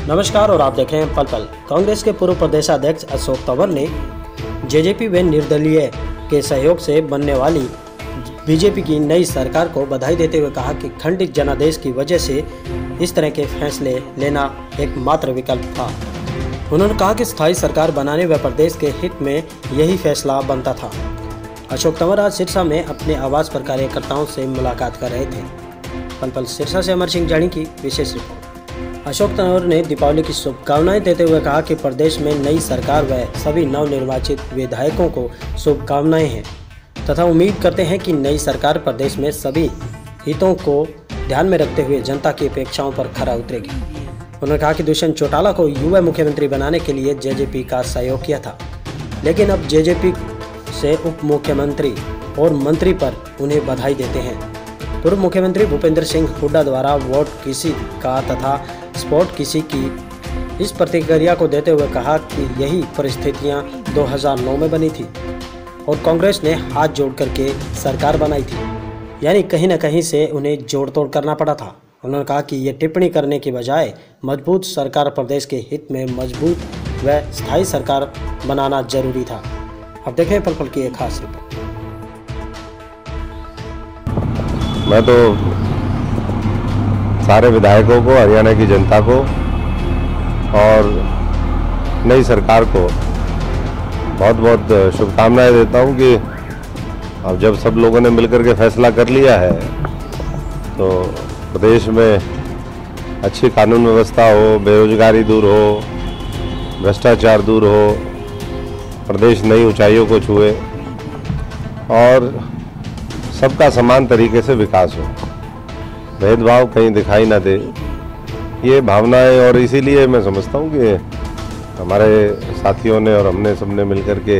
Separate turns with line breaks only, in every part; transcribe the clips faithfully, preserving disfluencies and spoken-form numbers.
नमस्कार और आप देख रहे हैं पल पल। कांग्रेस के पूर्व प्रदेशाध्यक्ष अशोक तंवर ने जेजेपी व निर्दलीय के सहयोग से बनने वाली बीजेपी की नई सरकार को बधाई देते हुए कहा कि खंडित जनादेश की वजह से इस तरह के फैसले लेना एकमात्र विकल्प था। उन्होंने कहा कि स्थायी सरकार बनाने व प्रदेश के हित में यही फैसला बनता था। अशोक तंवर आज सिरसा में अपने आवास पर कार्यकर्ताओं से मुलाकात कर रहे थे। पल पल सिरसा से अमर सिंह जानी की विशेष रिपोर्ट। अशोक तंवर ने दीपावली की शुभकामनाएं देते हुए कहा कि प्रदेश में नई सरकार व सभी नवनिर्वाचित विधायकों को शुभकामनाएं हैं तथा उम्मीद करते हैं कि नई सरकार प्रदेश में सभी हितों को ध्यान में रखते हुए जनता की अपेक्षाओं पर खरा उतरेगी। उन्होंने कहा कि दुष्यंत चौटाला को युवा मुख्यमंत्री बनाने के लिए जेजेपी का सहयोग किया था, लेकिन अब जेजेपी से उप मुख्यमंत्री और मंत्री पर उन्हें बधाई देते हैं। पूर्व मुख्यमंत्री भूपेंद्र सिंह हुड्डा द्वारा वोट किसी का तथा स्पॉट किसी की इस प्रतिक्रिया को देते हुए कहा कि यही परिस्थितियां दो हज़ार नौ में बनी थी और कांग्रेस ने हाथ जोड़ करके सरकार बनाई थी, यानी कहीं न कहीं से उन्हें जोड़ तोड़ करना पड़ा था। उन्होंने कहा कि ये टिप्पणी करने की बजाय मजबूत सरकार प्रदेश के हित में मजबूत व स्थायी सरकार बनाना जरूरी था। अब देखें पल पल की एक खास रिपोर्ट।
मैं तो सारे विधायकों को, हरियाणा की जनता को और नई सरकार को बहुत बहुत शुभकामनाएं देता हूं कि अब जब सब लोगों ने मिलकर के फैसला कर लिया है तो प्रदेश में अच्छी कानून व्यवस्था हो, बेरोजगारी दूर हो, भ्रष्टाचार दूर हो, प्रदेश नई ऊंचाइयों को छुए और सबका समान तरीके से विकास हो, भेदभाव कहीं दिखाई ना दे, ये भावनाएं। और इसीलिए मैं समझता हूँ कि हमारे साथियों ने और हमने सबने मिलकर के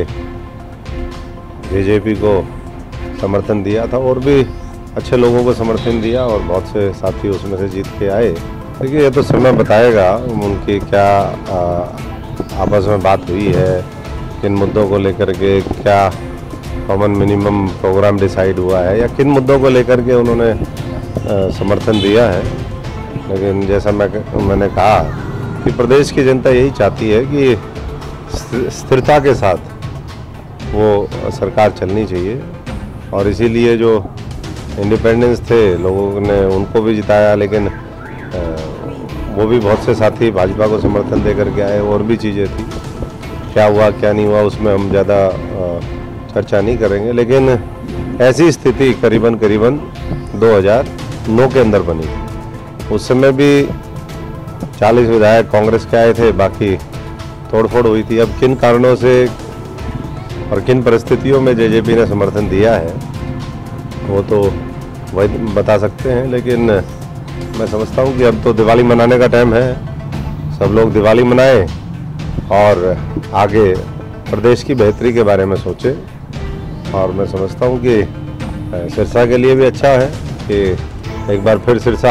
बीजेपी को समर्थन दिया था और भी अच्छे लोगों को समर्थन दिया और बहुत से साथी उसमें से जीत के आए। देखिए ये तो समय बताएगा उनकी क्या आ, आपस में बात हुई है, किन मुद्दों को लेकर के क्या कॉमन मिनिमम प्रोग्राम डिसाइड हुआ है या किन मुद्दों को लेकर के उन्होंने आ, समर्थन दिया है। लेकिन जैसा मैं मैंने कहा कि प्रदेश की जनता यही चाहती है कि स्थिरता के साथ वो सरकार चलनी चाहिए और इसीलिए जो इंडिपेंडेंस थे लोगों ने उनको भी जिताया, लेकिन आ, वो भी बहुत से साथी भाजपा को समर्थन दे करके आए। और भी चीज़ें थी, क्या हुआ क्या नहीं हुआ उसमें हम ज़्यादा चर्चा नहीं करेंगे, लेकिन ऐसी स्थिति करीबन करीबन दो हज़ार नौ के अंदर बनी। उस समय भी चालीस विधायक कांग्रेस के आए थे, बाकी तोड़फोड़ हुई थी। अब किन कारणों से और किन परिस्थितियों में जेजेपी ने समर्थन दिया है वो तो वही बता सकते हैं, लेकिन मैं समझता हूँ कि अब तो दिवाली मनाने का टाइम है, सब लोग दिवाली मनाएं और आगे प्रदेश की बेहतरी के बारे में सोचें। और मैं समझता हूँ कि सिरसा के लिए भी अच्छा है कि एक बार फिर सिरसा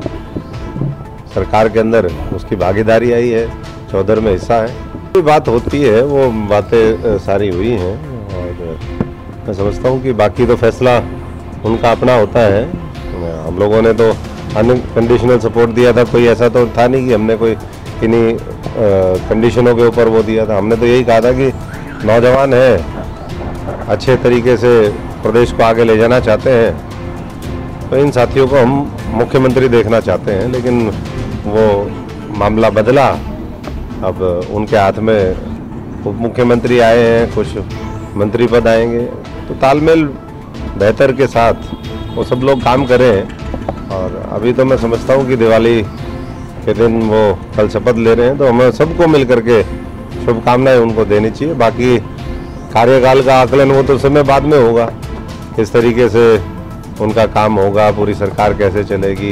सरकार के अंदर उसकी भागीदारी आई है, चौधर में हिस्सा है। कोई बात होती है वो बातें सारी हुई हैं और मैं समझता हूँ कि बाकी तो फैसला उनका अपना होता है। हम लोगों ने तो अनकंडीशनल सपोर्ट दिया था, कोई ऐसा तो था नहीं कि हमने कोई किन्हीं कंडीशनों के ऊपर वो दिया था। हमने तो यही कहा था कि नौजवान है, अच्छे तरीके से प्रदेश को आगे ले जाना चाहते हैं, तो इन साथियों को हम मुख्यमंत्री देखना चाहते हैं। लेकिन वो मामला बदला, अब उनके हाथ में उप मुख्यमंत्री आए हैं, कुछ मंत्री पद आएंगे, तो तालमेल बेहतर के साथ वो सब लोग काम करें। और अभी तो मैं समझता हूँ कि दिवाली के दिन वो कल शपथ ले रहे हैं, तो हमें सबको मिल करके शुभकामनाएं उनको देनी चाहिए। बाकी कार्यकाल का आकलन वो तो समय बाद में होगा, किस तरीके से उनका काम होगा, पूरी सरकार कैसे चलेगी,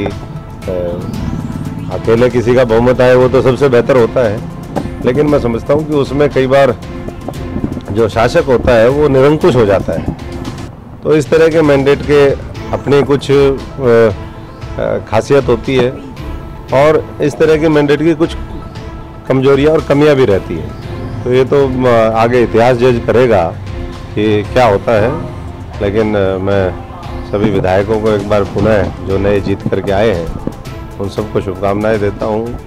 अकेले किसी का बहुमत आए वो तो सबसे बेहतर होता है। लेकिन मैं समझता हूँ कि उसमें कई बार जो शासक होता है वो निरंकुश हो जाता है, तो इस तरह के मैंडेट के अपनी कुछ खासियत होती है और इस तरह के मैंडेट की कुछ कमजोरियाँ और कमियाँ भी रहती हैं। तो ये तो आगे इतिहास जज करेगा कि क्या होता है। लेकिन मैं सभी विधायकों को एक बार पुनः जो नए जीत करके आए हैं उन सबको शुभकामनाएं देता हूं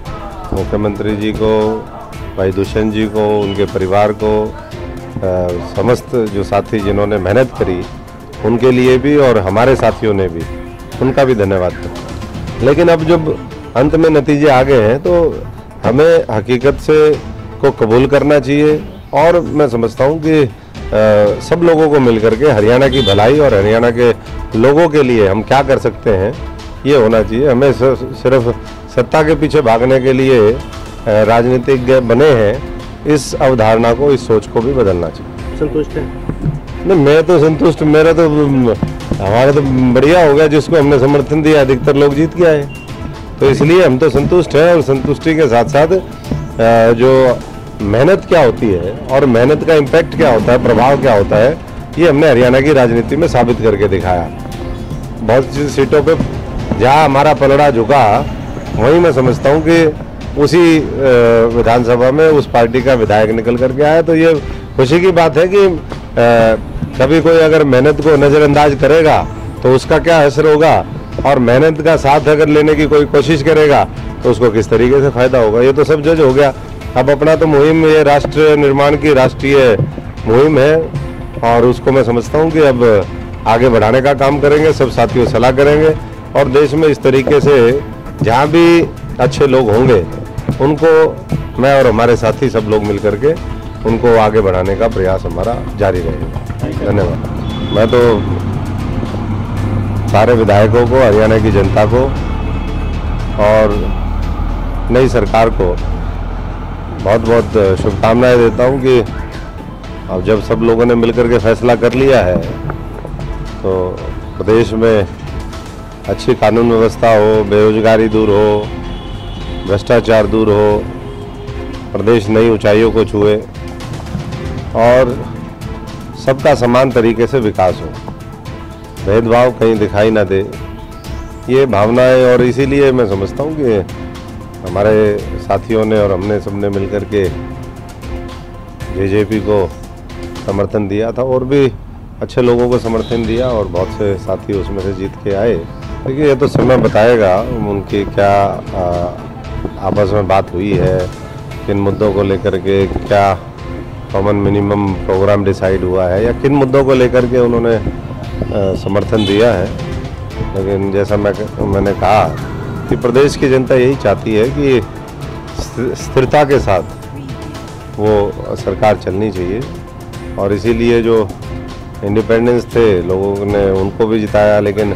मुख्यमंत्री जी को, भाई दुष्यंत जी को, उनके परिवार को, समस्त जो साथी जिन्होंने मेहनत करी उनके लिए भी और हमारे साथियों ने भी, उनका भी धन्यवाद करता। लेकिन अब जब अंत में नतीजे आ गए हैं तो हमें हकीकत से को कबूल करना चाहिए और मैं समझता हूँ कि आ, सब लोगों को मिलकर के हरियाणा की भलाई और हरियाणा के लोगों के लिए हम क्या कर सकते हैं ये होना चाहिए। हमें सिर्फ सत्ता के पीछे भागने के लिए राजनीतिज्ञ बने हैं, इस अवधारणा को, इस सोच को भी बदलना चाहिए।
संतुष्ट है?
नहीं, मैं तो संतुष्ट, मेरा तो हमारा तो बढ़िया हो गया, जिसको हमने समर्थन दिया अधिकतर लोग जीत के आए, तो इसलिए हम तो संतुष्ट हैं। और संतुष्टि के साथ साथ जो मेहनत क्या होती है और मेहनत का इम्पैक्ट क्या होता है, प्रभाव क्या होता है, ये हमने हरियाणा की राजनीति में साबित करके दिखाया। बहुत सी सीटों पे जहाँ हमारा पलड़ा झुका वहीं मैं समझता हूँ कि उसी विधानसभा में उस पार्टी का विधायक निकल करके आया। तो ये खुशी की बात है कि कभी कोई अगर मेहनत को नज़रअंदाज करेगा तो उसका क्या असर होगा, और मेहनत का साथ अगर लेने की कोई कोशिश करेगा तो उसको किस तरीके से फायदा होगा, ये तो सब जज हो गया। अब अपना तो मुहिम, ये राष्ट्र निर्माण की राष्ट्रीय मुहिम है और उसको मैं समझता हूँ कि अब आगे बढ़ाने का काम करेंगे, सब साथियों सलाह करेंगे और देश में इस तरीके से जहाँ भी अच्छे लोग होंगे उनको मैं और हमारे साथी सब लोग मिल करके उनको आगे बढ़ाने का प्रयास हमारा जारी रहेगा। धन्यवाद। मैं तो सारे विधायकों को, हरियाणा की जनता को और नई सरकार को बहुत बहुत शुभकामनाएं देता हूं कि अब जब सब लोगों ने मिलकर के फैसला कर लिया है तो प्रदेश में अच्छी कानून व्यवस्था हो, बेरोजगारी दूर हो, भ्रष्टाचार दूर हो, प्रदेश नई ऊंचाइयों को छुए और सबका समान तरीके से विकास हो, भेदभाव कहीं दिखाई ना दे, ये भावनाएं। और इसीलिए मैं समझता हूँ कि हमारे साथियों ने और हमने सबने मिलकर के जेजेपी को समर्थन दिया था और भी अच्छे लोगों को समर्थन दिया और बहुत से साथी उसमें से जीत के आए। देखिए, ये तो समय बताएगा उनकी क्या आ, आपस में बात हुई है, किन मुद्दों को लेकर के क्या कॉमन मिनिमम प्रोग्राम डिसाइड हुआ है या किन मुद्दों को लेकर के उन्होंने आ, समर्थन दिया है। लेकिन जैसा मैं मैंने कहा कि प्रदेश की जनता यही चाहती है कि स्थिरता के साथ वो सरकार चलनी चाहिए और इसीलिए जो इंडिपेंडेंस थे लोगों ने उनको भी जिताया, लेकिन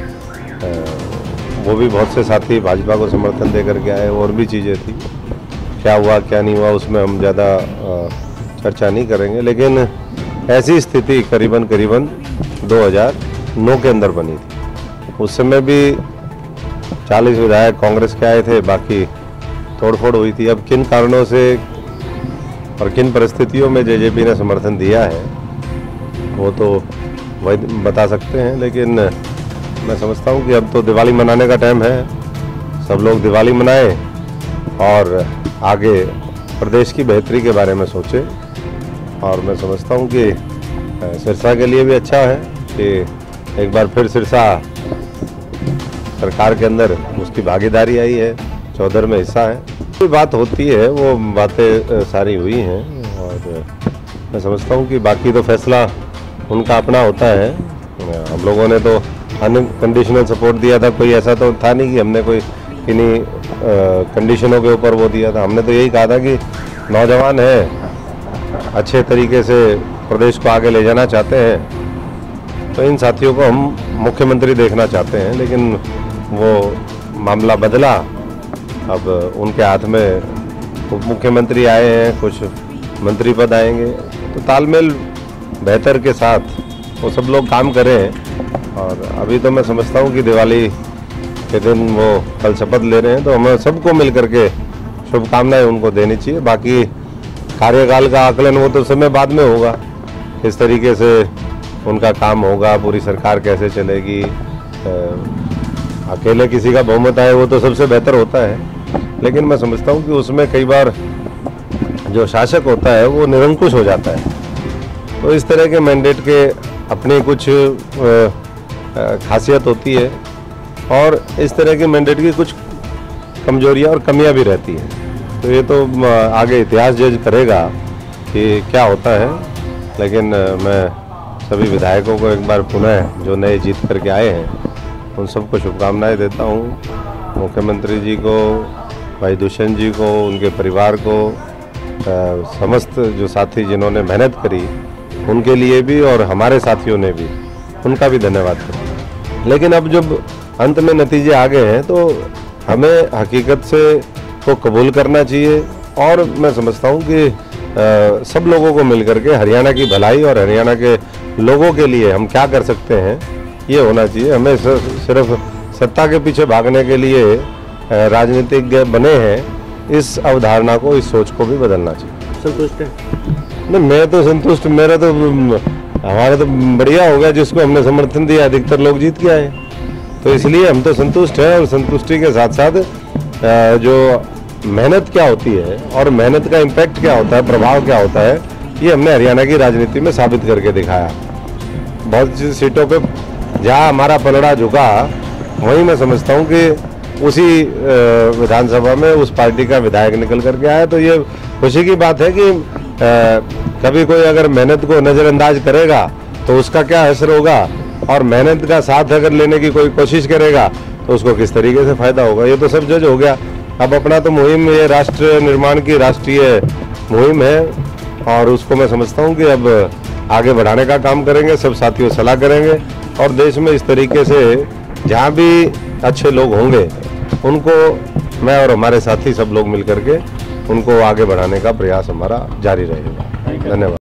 वो भी बहुत से साथी भाजपा को समर्थन दे करके आए। और भी चीज़ें थी, क्या हुआ क्या नहीं हुआ उसमें हम ज़्यादा चर्चा नहीं करेंगे, लेकिन ऐसी स्थिति करीबन करीबन दो हज़ार नौ के अंदर बनी थी। उस समय भी चालीस विधायक कांग्रेस के आए थे, बाकी तोड़फोड़ हुई थी। अब किन कारणों से और किन परिस्थितियों में जेजेपी ने समर्थन दिया है वो तो वही बता सकते हैं, लेकिन मैं समझता हूँ कि अब तो दिवाली मनाने का टाइम है, सब लोग दिवाली मनाएं और आगे प्रदेश की बेहतरी के बारे में सोचें। और मैं समझता हूँ कि सिरसा के लिए भी अच्छा है कि एक बार फिर सिरसा सरकार के अंदर उसकी भागीदारी आई है, चौधर में हिस्सा है। कोई बात होती है, वो बातें सारी हुई हैं और मैं समझता हूँ कि बाकी तो फैसला उनका अपना होता है। हम लोगों ने तो अनकंडीशनल सपोर्ट दिया था, कोई ऐसा तो था नहीं कि हमने कोई किन्हीं कंडीशनों के ऊपर वो दिया था। हमने तो यही कहा था कि नौजवान हैं, अच्छे तरीके से प्रदेश को आगे ले जाना चाहते हैं, तो इन साथियों को हम मुख्यमंत्री देखना चाहते हैं। लेकिन वो मामला बदला, अब उनके हाथ में उप मुख्यमंत्री आए हैं, कुछ मंत्री पद आएंगे, तो तालमेल बेहतर के साथ वो सब लोग काम करें। और अभी तो मैं समझता हूँ कि दिवाली के दिन वो कल शपथ ले रहे हैं, तो हमें सबको मिल करके शुभकामनाएं उनको देनी चाहिए। बाकी कार्यकाल का आकलन वो तो समय बाद में होगा, किस तरीके से उनका काम होगा, पूरी सरकार कैसे चलेगी, अकेले किसी का बहुमत आए वो तो सबसे बेहतर होता है। लेकिन मैं समझता हूँ कि उसमें कई बार जो शासक होता है वो निरंकुश हो जाता है, तो इस तरह के मैंडेट के अपनी कुछ खासियत होती है और इस तरह के मैंडेट की कुछ कमजोरियां और कमियां भी रहती हैं। तो ये तो आगे इतिहास जज करेगा कि क्या होता है। लेकिन मैं सभी विधायकों को एक बार पुनः जो नए जीत करके आए हैं उन सबको शुभकामनाएं देता हूँ। मुख्यमंत्री जी को, भाई दुष्यंत जी को, उनके परिवार को, समस्त जो साथी जिन्होंने मेहनत करी उनके लिए भी और हमारे साथियों ने भी, उनका भी धन्यवाद करता। लेकिन अब जब अंत में नतीजे आ गए हैं तो हमें हकीकत से को कबूल करना चाहिए और मैं समझता हूँ कि आ, सब लोगों को मिलकर के हरियाणा की भलाई और हरियाणा के लोगों के लिए हम क्या कर सकते हैं ये होना चाहिए। हमें सिर्फ सत्ता के पीछे भागने के लिए राजनीतिज्ञ बने हैं, इस अवधारणा को, इस सोच को भी बदलना चाहिए।
संतुष्ट है?
नहीं, मैं तो संतुष्ट, मेरा तो हमारा तो बढ़िया हो गया, जिसको हमने समर्थन दिया अधिकतर लोग जीत के आए, तो इसलिए हम तो संतुष्ट हैं। और संतुष्टि के साथ साथ जो मेहनत क्या होती है और मेहनत का इम्पैक्ट क्या होता है, प्रभाव क्या होता है, ये हमने हरियाणा की राजनीति में साबित करके दिखाया। बहुत सी सीटों पे जहाँ हमारा पलड़ा झुका वहीं मैं समझता हूँ कि उसी विधानसभा में उस पार्टी का विधायक निकल करके आया। तो ये खुशी की बात है कि आ, कभी कोई अगर मेहनत को नज़रअंदाज करेगा तो उसका क्या असर होगा, और मेहनत का साथ अगर लेने की कोई कोशिश करेगा तो उसको किस तरीके से फायदा होगा, ये तो सब जज हो गया। अब अपना तो मुहिम, ये राष्ट्र निर्माण की राष्ट्रीय मुहिम है और उसको मैं समझता हूँ कि अब आगे बढ़ाने का काम करेंगे, सब साथियों सलाह करेंगे और देश में इस तरीके से जहाँ भी अच्छे लोग होंगे उनको मैं और हमारे साथी सब लोग मिल करके उनको आगे बढ़ाने का प्रयास हमारा जारी रहेगा। धन्यवाद।